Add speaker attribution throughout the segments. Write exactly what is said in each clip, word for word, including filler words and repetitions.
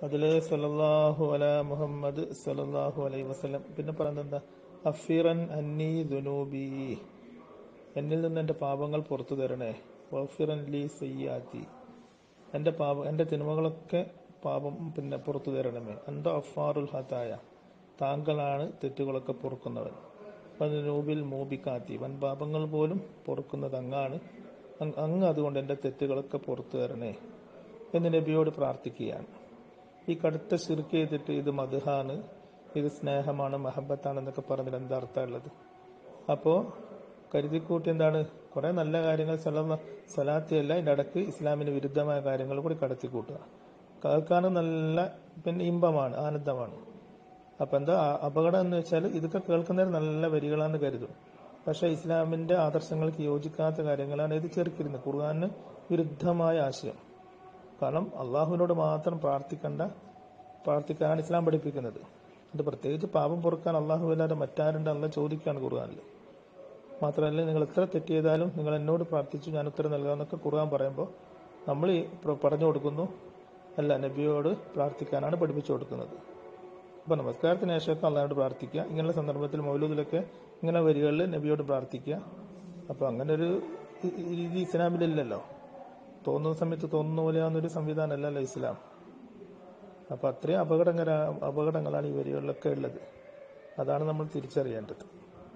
Speaker 1: അതില് സല്ലല്ലാഹു അലാ മുഹമ്മദ് സല്ലല്ലാഹു അലൈഹി വസല്ലം. പിന്നെ പറയുന്നത് എന്താ? അഫിറൻ അന്നി ദുനൂബി, എന്നിൽ നിന്ന് എന്റെ പാപങ്ങൾ പുറത്തു തരണേ. വഫിറൻ ലി സയ്യാത്തി, എന്റെ പാപ എന്റെ തിന്മകളൊക്കെ പാപം പിന്നെ പുറത്തു തരണമേ. അന്ത അഫാറുൽ ഹതായ, താങ്കളാണ് തെറ്റുകളൊക്കെ പൊറുക്കുന്നവൻ. നൂബിൽ മൂബിക്കാത്തി, വൻ പാപങ്ങൾ പോലും പൊറുക്കുന്നത് അങ്ങാണ്. അങ്ങ് അതുകൊണ്ട് എന്റെ തെറ്റുകളൊക്കെ പുറത്തു തരണേ എന്ന് നബിയോട് പ്രാർത്ഥിക്കുകയാണ്. ഈ കടുത്ത ശിർക്ക് ചെയ്തിട്ട് ഇത് മദ്ഹാണ്, ഇത് സ്നേഹമാണ്, മഹബത്താണ് എന്നൊക്കെ പറഞ്ഞിട്ട് എന്താ അർത്ഥമുള്ളത്? അപ്പോ കരുതിക്കൂട്ടി എന്താണ്? കുറെ നല്ല കാര്യങ്ങൾ സല സലാത്തിയല്ല, ഇതിന്റെ ഇടക്ക് ഇസ്ലാമിന് വിരുദ്ധമായ കാര്യങ്ങൾ കൂടി കടത്തിക്കൂട്ടുക. കേൾക്കാനും നല്ല പിന്നെ ഇമ്പമാണ്, ആനന്ദമാണ്. അപ്പൊ എന്താ അപകടം എന്ന് വെച്ചാൽ ഇതൊക്കെ കേൾക്കുന്നവർ നല്ല വരികളാന്ന് കരുതും, പക്ഷെ ഇസ്ലാമിന്റെ ആദർശങ്ങൾക്ക് യോജിക്കാത്ത കാര്യങ്ങളാണ് ഇത് ചേർക്കിരുന്നത്. ഖുർആന് വിരുദ്ധമായ ആശയം. കാരണം അള്ളാഹുവിനോട് മാത്രം പ്രാർത്ഥിക്കേണ്ട പ്രാർത്ഥിക്കാനാണ് ഇസ്ലാം പഠിപ്പിക്കുന്നത്. അത് പ്രത്യേകിച്ച് പാപം പൊറുക്കാൻ അള്ളാഹു അല്ലാതെ മറ്റാരുണ്ട് അല്ല ചോദിക്കുകയാണ് ഖുർആനിൽ. മാത്രമല്ല, നിങ്ങൾ എത്ര തെറ്റ് ചെയ്താലും നിങ്ങൾ എന്നോട് പ്രാർത്ഥിച്ചു, ഞാൻ ഉത്തരം നൽകാമെന്നൊക്കെ ഖുർആൻ പറയുമ്പോൾ നമ്മൾ പറഞ്ഞു കൊടുക്കുന്നു, അല്ല നബിയോട് പ്രാർത്ഥിക്കാനാണ് പഠിപ്പിച്ചു കൊടുക്കുന്നത്. അപ്പൊ നമസ്കാരത്തിന് ശേഷമൊക്കെ അള്ളാഹോട് പ്രാർത്ഥിക്കുക. ഇങ്ങനെയുള്ള സന്ദർഭത്തിൽ മൗലൂദിലൊക്കെ ഇങ്ങനെ വരികളിൽ നബിയോട് പ്രാർത്ഥിക്കുക. അപ്പൊ അങ്ങനെ ഒരു രീതി ഇസ്ലാമിലില്ലല്ലോ. തോന്നുന്ന സമയത്ത് തോന്നുന്ന പോലെയാവുന്നൊരു സംവിധാനമല്ലല്ലോ ഇസ്ലാം. അപ്പൊ അത്രയും അപകടകര അപകടങ്ങളാണ് ഈ വരികളിലൊക്കെ ഉള്ളത്. അതാണ് നമ്മൾ തിരിച്ചറിയേണ്ടത്.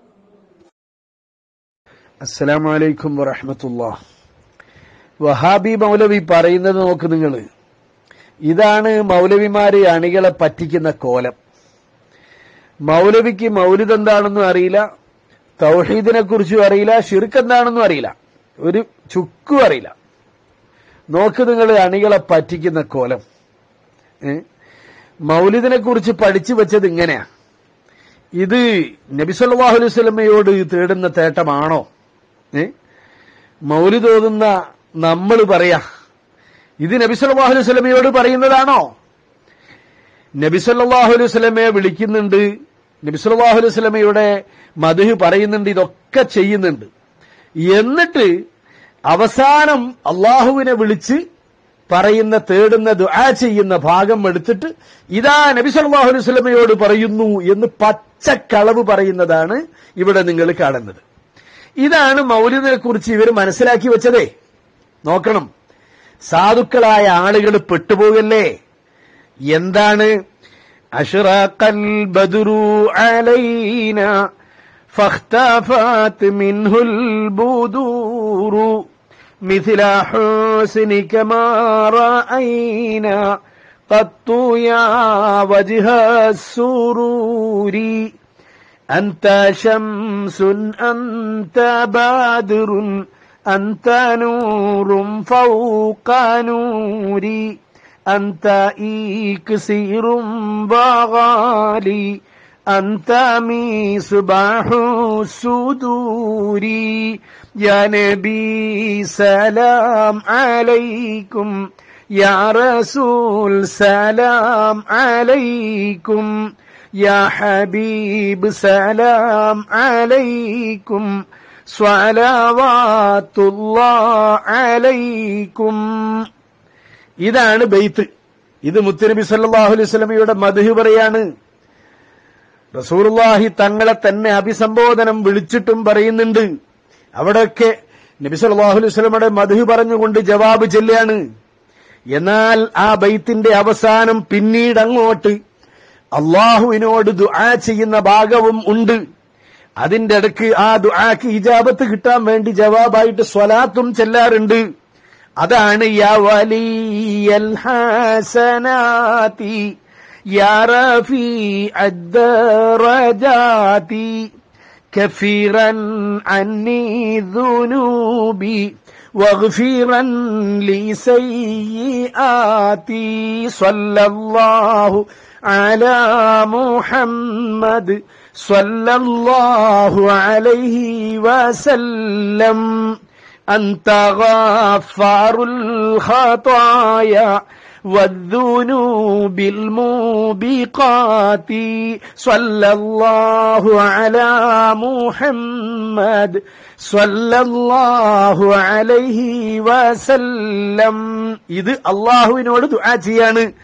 Speaker 2: അസ്സലാമു അലൈക്കും വറഹ്മത്തുള്ളാഹ്. വഹാബി മൗലവി പറയുന്നത് നോക്ക് നിങ്ങൾ. ഇതാണ് മൗലവിമാര് അണികളെ പറ്റിക്കുന്ന കോലം. മൗലവിക്ക് മൗലിദ് എന്താണെന്നും അറിയില്ല, തൗഹീദിനെ കുറിച്ചും അറിയില്ല, ശിർക്ക് എന്താണെന്നും അറിയില്ല, ഒരു ചുക്കും അറിയില്ല. നോക്ക് നിങ്ങൾ അണികളെ പറ്റിക്കുന്ന കോലം. മൗലിദിനെ കുറിച്ച് പഠിച്ചു വെച്ചത് ഇങ്ങനെയാ. ഇത് നബി സല്ലല്ലാഹു അലൈഹി വസല്ലമയോട് തേടുന്ന തേട്ടമാണോ? മൗലിദ് ഓതുന്ന നമ്മൾ പറയാ ഇത് നബി സല്ലല്ലാഹു അലൈഹി വസല്ലമയോട് പറയുന്നതാണോ? നബി സല്ലല്ലാഹു അലൈഹി വസല്ലമയെ വിളിക്കുന്നുണ്ട്, നബി സല്ലല്ലാഹു അലൈഹി വസല്ലമയുടെ മദ്ഹ് പറയുന്നുണ്ട്, ഇതൊക്കെ ചെയ്യുന്നുണ്ട്. എന്നിട്ട് അവസാനം അള്ളാഹുവിനെ വിളിച്ച് പറയുന്ന തേടുന്ന ദുആ ചെയ്യുന്ന ഭാഗം എടുത്തിട്ട് ഇതാ നബി സല്ലല്ലാഹു അലൈഹി വസല്ലമയോട് പറയുന്നു എന്ന് പച്ചക്കളവ് പറയുന്നതാണ് ഇവിടെ നിങ്ങൾ കാണുന്നത്. ഇതാണ് മൗലിദിനെ കുറിച്ച് ഇവർ മനസ്സിലാക്കി വെച്ചതേ. നോക്കണം, സാധുക്കളായ ആളുകൾ പെട്ടുപോകല്ലേ. എന്താണ്? അശ്റഖൽ ബദ്റു അലൈന ഫഖ്തഫത് മിൻഹുൽ ബുദൂറു مثل حسنك ما رأينا قط يا وجه السرور أنت شمس أنت بدر أنت نور فوق نوري أنت إكسير وغالي أنت مصباح الصدور يا نبي سلام عليكم يا رسول سلام عليكم يا حبيب سلام عليكم صلوات الله عليكم. ഇതാണ് ബൈത്ത്. ഇത് മുത്തുനബി സല്ലല്ലാഹു അലൈഹി വസല്ലമയുടെ മദ്ഹ് പറയാണ്. റസൂലുള്ളാഹി തങ്ങളെ തന്നെ അഭിസംബോധനം വിളിച്ചിട്ടും പറയുന്നുണ്ട്. അവിടെയൊക്കെ നബി സല്ലല്ലാഹു അലൈഹി വസല്ലമയുടെ മദ്ഹ് പറഞ്ഞുകൊണ്ട് ജവാബ് ചൊല്ലാണ്. എന്നാൽ ആ ബൈത്തിന്റെ അവസാനം പിന്നീട് അങ്ങോട്ട് അള്ളാഹുവിനോട് ദുആ ചെയ്യുന്ന ഭാഗവും ഉണ്ട്. അതിന്റെ ഇടയ്ക്ക് ആ ദുആക്ക് ഇജാബത്ത് കിട്ടാൻ വേണ്ടി ജവാബായിട്ട് സ്വലാത്തും ചെല്ലാറുണ്ട്. അതാണ് യാ വലിയൽ ഹസനാതി യാ റഫീഅദ് ദറജാതി കഫീറൻ അന്നി ദുനൂബി വഗ്ഫിറൻ ലി സയ്യിആതി സ്വല്ലല്ലാഹു അലാ മുഹമ്മദ് സ്വല്ലല്ലാഹു അലൈഹി വസല്ലം. أنت غفار الخطايا والذنوب الموبقات صلى الله على محمد صلى الله عليه وسلم. ഇത് അള്ളാഹുവിനോട് ദുആ ചെയ്യാണ്.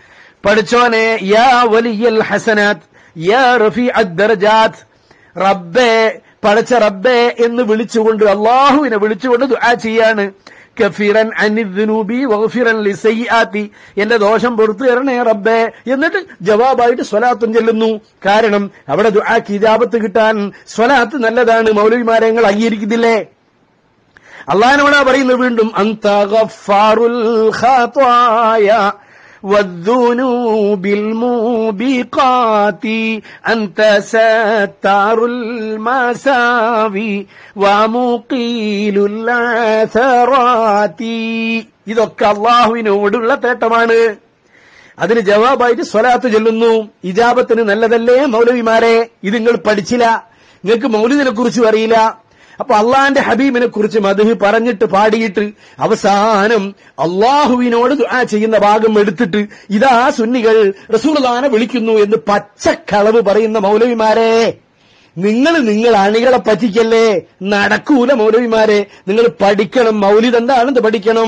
Speaker 2: പഠിച്ചോനെ യാ വലിയൽ ഹസനാത്ത് യാ റഫീഅദ് ദറജാത്ത്, റബ്ബേ പടച്ച റബ്ബേ എന്ന് വിളിച്ചുകൊണ്ട് അള്ളാഹുവിനെ വിളിച്ചുകൊണ്ട് ദുആ ചെയ്യാണ്. കഫീറൻ അനിദ്ദുനൂബി വഗ്ഫിറൻ ലിസയ്യാത്തി, എന്റെ ദോഷം പുറത്തു തരണേ റബ്ബേ. എന്നിട്ട് ജവാബായിട്ട് സ്വലാത്തും ചെല്ലുന്നു. കാരണം അവിടെ ദുആക്ക് ഇജാബത്ത് കിട്ടാൻ സ്വലാത്ത് നല്ലതാണ്. മൗലവിമാരെ നിങ്ങൾ അംഗീകരിക്കുന്നില്ലേ? അള്ളാഹിനോടാ പറയുന്നത് വീണ്ടും, അന്ത ഗഫാറുൽ ഖാത്വായ വദ്ദുനൂബിൽ മൂബിഖാതി അന്ത സത്താറുൽ മസാവി വമുഖീലുൽ അസറാതി. ഇതൊക്കെ അള്ളാഹുവിനോടുള്ള തേട്ടമാണ്. അതിന് ജവാബായിട്ട് സ്വലാത്ത് ചൊല്ലുന്നു. ഇജാബത്തിന് നല്ലതല്ലേ മൗലവിമാരെ? ഇത് നിങ്ങൾ പഠിച്ചില്ല, നിങ്ങൾക്ക് മൗലിദിനെ കുറിച്ചും അറിയില്ല. അപ്പൊ അള്ളാന്റെ ഹബീബിനെ കുറിച്ച് മദ്ഹ് പറഞ്ഞിട്ട് പാടിയിട്ട് അവസാനം അള്ളാഹുവിനോട് ദുആ ചെയ്യുന്ന ഭാഗം എടുത്തിട്ട് ഇതാ സുന്നികൾ റസൂലുള്ളാഹിനെ വിളിക്കുന്നു എന്ന് പച്ചക്കളവ് പറയുന്ന മൗലവിമാരെ, നിങ്ങൾ നിങ്ങൾ അണികളെ പറ്റിക്കല്ലേ. നടക്കൂല മൗലവിമാരെ. നിങ്ങൾ പഠിക്കണം. മൗലിദ് എന്താണെന്ന് പഠിക്കണം.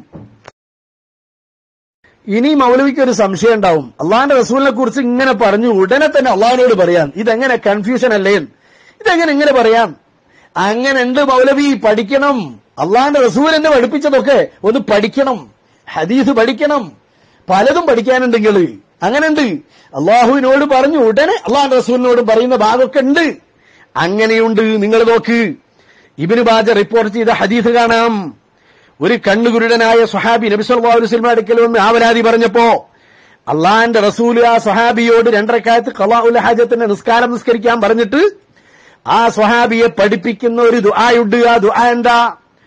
Speaker 2: ഇനി മൗലവിക്ക് ഒരു സംശയം ഉണ്ടാവും. അള്ളാന്റെ റസൂലിനെ കുറിച്ച് ഇങ്ങനെ പറഞ്ഞു ഉടനെ തന്നെ അള്ളാഹിനോട് പറയാം. ഇതെങ്ങനെ കൺഫ്യൂഷൻ അല്ലേ? ഇതെങ്ങനെ എങ്ങനെ പറയാം? അങ്ങനെ ഉണ്ട് മൗലവി, പഠിക്കണം. അള്ളാന്റെ റസൂൽ എന്നെ പഠിപ്പിച്ചതൊക്കെ ഒന്ന് പഠിക്കണം. ഹദീസ് പഠിക്കണം. പലതും പഠിക്കാനുണ്ടെങ്കിൽ അങ്ങനെ ഉണ്ട്. അള്ളാഹുവിനോട് പറഞ്ഞു ഉടനെ അള്ളാന്റെ റസൂലിനോട് പറയുന്ന ഭാഗമൊക്കെ ഉണ്ട്. അങ്ങനെയുണ്ട്. നിങ്ങൾ നോക്ക്, ഇബ്നു മാജ റിപ്പോർട്ട് ചെയ്ത ഹദീസ് കാണാം. ഒരു കണ്ണുകുരുടനായ സ്വഹാബി നബി സല്ലല്ലാഹു അലൈഹി വസല്ലം അടുക്കൽ വന്ന് ആവലാതി പറഞ്ഞപ്പോ അള്ളാന്റെ റസൂൽ ആ സ്വഹാബിയോട് രണ്ടരക്കാലത്ത് ഖളാഉൽ ഹാജത്തിന്റെ നിസ്കാരം നിസ്കരിക്കാൻ പറഞ്ഞിട്ട് ആ സ്വഹാബിയെ പഠിപ്പിക്കുന്ന ഒരു ദുആയുണ്ട്. ആ ദുആ എന്താ?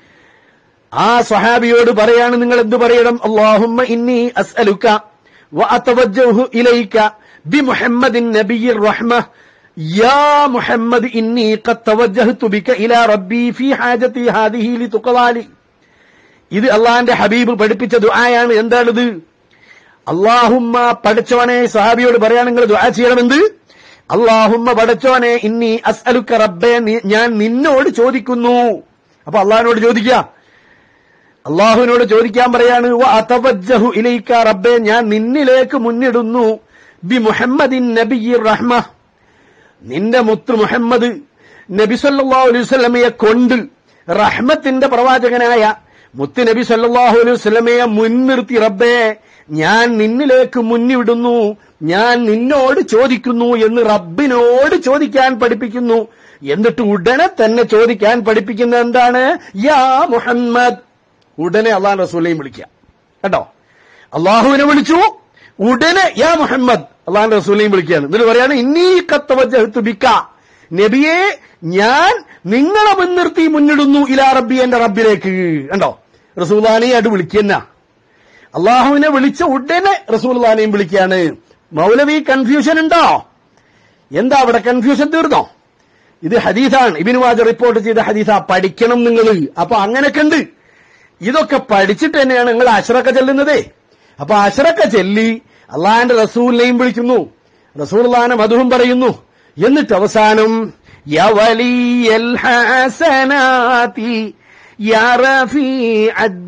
Speaker 2: ആ സ്വഹാബിയോട് പറയാണ്, നിങ്ങൾ എന്ത് പറയണം? അല്ലാഹുമ്മ ഇന്നി അസ്അലുക വഅതവജ്ജഹു ഇലൈക ബിമുഹമ്മദിൻ നബിയ്യിർ റഹ്മ യാ മുഹമ്മദ് ഇന്നി ഖദ് തവജ്ജഹ്തു ബിക ഇലാ റബ്ബി ഫീ ഹാജതി ഹാദിഹി ലിതുഖലാലി. ഇത് അള്ളാന്റെ ഹബീബ് പഠിപ്പിച്ച ദുആയാണ്. എന്താണിത്? അല്ലാഹുമ്മ, പടച്ചവനെ, സ്വഹാബിയോട് പറയാണ് നിങ്ങൾ ദുആ ചെയ്യണമെന്ത്? അല്ലാഹുമ്മ, പടച്ചോനെ, ഇന്നി അസ്അലുക റബ്ബേ, ഞാൻ നിന്നോട് ചോദിക്കുന്നു. അപ്പൊ അള്ളാഹിനോട് ചോദിക്കുക, അള്ളാഹുവിനോട് ചോദിക്കാൻ പറയാണ്. വഅതവജ്ജഹു ഇലൈക റബ്ബേ, ഞാൻ നിന്നിലേക്ക് മുന്നിടുന്നു. ബി മുഹമ്മദിൻ നബിയ്യിർ റഹ്മ, നിന്റെ മുത്ത് മുഹമ്മദ് നബി സല്ലല്ലാഹു അലൈഹി വസല്ലമയെ കൊണ്ട് റഹ്മത്തിന്റെ പ്രവാചകനായ മുത്ത് നബി സല്ലല്ലാഹു അലൈഹി വസല്ലമയെ മുൻനിർത്തി റബ്ബേ ഞാൻ നിന്നിലേക്ക് മുന്നിടുന്നു, ഞാൻ നിന്നോട് ചോദിക്കുന്നു എന്ന് റബ്ബിനോട് ചോദിക്കാൻ പഠിപ്പിക്കുന്നു. എന്നിട്ട് ഉടനെ തന്നെ ചോദിക്കാൻ പഠിപ്പിക്കുന്ന എന്താണ്? യാ മുഹമ്മദ്. ഉടനെ അള്ളാഹു റസൂലിനെയും വിളിക്കാം കേട്ടോ. അള്ളാഹുവിനെ വിളിച്ചു, ഉടനെ യാ മുഹമ്മദ് അള്ളാഹു റസൂലിനെയും വിളിക്കുകയാണ്. എന്നിട്ട് പറയാണ് ഇന്നീ ഖദ് തവജ്ജഹ്തു ബിക, നബിയെ ഞാൻ നിങ്ങളെ മുൻനിർത്തി മുന്നിടുന്നു ഇലാ റബ്ബി, എന്റെ റബ്ബിലേക്ക്. കണ്ടോ, റസൂലുള്ളാഹിനെ അത് വിളിക്കുന്ന. അള്ളാഹുവിനെ വിളിച്ച ഉടനെ റസൂലുള്ളാഹിനെയും വിളിക്കുകയാണ്. മൗലവി കൺഫ്യൂഷൻ ഉണ്ടോ? എന്താ അവിടെ കൺഫ്യൂഷൻ? തീർന്നോ? ഇത് ഹദീസാണ്, ഇബ്നു മാജ റിപ്പോർട്ട് ചെയ്ത ഹദീസാ. പഠിക്കണം നിങ്ങൾ. അപ്പൊ അങ്ങനെയൊക്കെ ഉണ്ട്. ഇതൊക്കെ പഠിച്ചിട്ട് തന്നെയാണ് നിങ്ങൾ അശ്റക്ക ചെല്ലുന്നത്. അപ്പൊ അശ്റക്ക ചെല്ലി അള്ളാഹിന്റെ റസൂലിനെയും വിളിക്കുന്നു, റസൂലുള്ളാഹിനെ മദ്ഹും പറയുന്നു. എന്നിട്ട് അവസാനം യാ വലിയൽ ഹസനാതി യാ റഫീഅദ്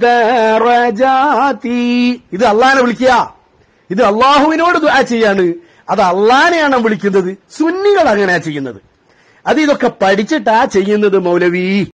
Speaker 2: ദറജാതി, ഇത് അള്ളാഹിനെ വിളിക്കുക. ഇത് അള്ളാഹുവിനോട് ദുആ ചെയ്യാണ്. അത് അള്ളാഹിനെയാണ് വിളിക്കുന്നത്. സുന്നികൾ അങ്ങനെയാ ചെയ്യുന്നത്. അത് ഇതൊക്കെ പഠിച്ചിട്ടാ ചെയ്യുന്നത് മൗലവി.